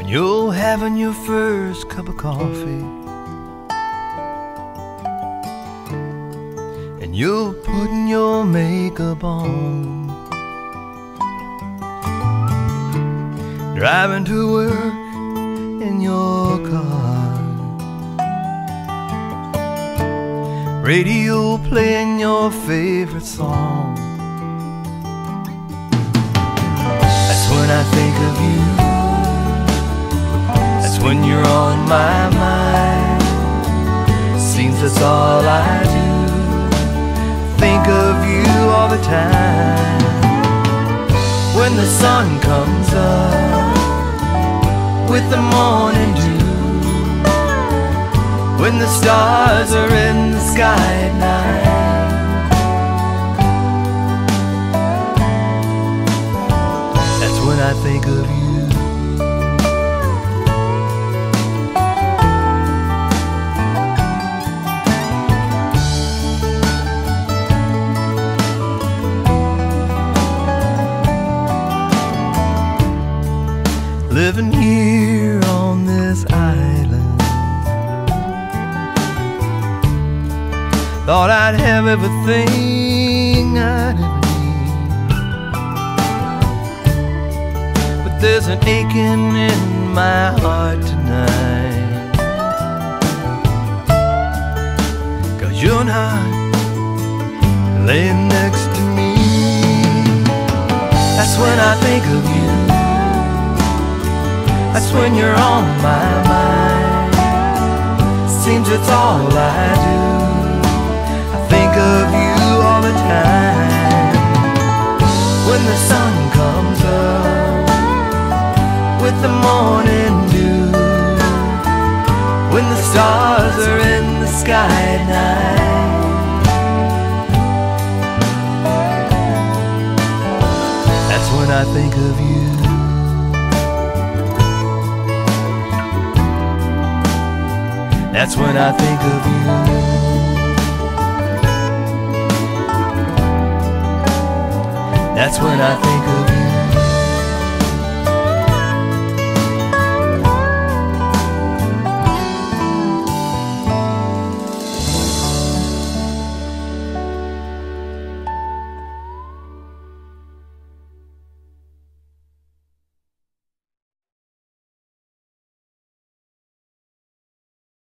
When you're having your first cup of coffee and you're putting your makeup on, driving to work in your car, radio playing your favorite song. That's when I think of you. That's when you're on my mind. Seems that's all I do, think of you all the time. When the sun comes up with the morning dew, when the stars are in the sky at night, that's when I think of you. Living here on this island, thought I'd have everything I'd ever need, but there's an aching in my heart tonight, 'cause you're not laying next to me. That's when I think of you. That's when you're on my mind. Seems it's all I do, I think of you all the time. When the sun comes up with the morning dew, when the stars are in the sky at night, that's when I think of you. That's when I think of you. That's when I think of you.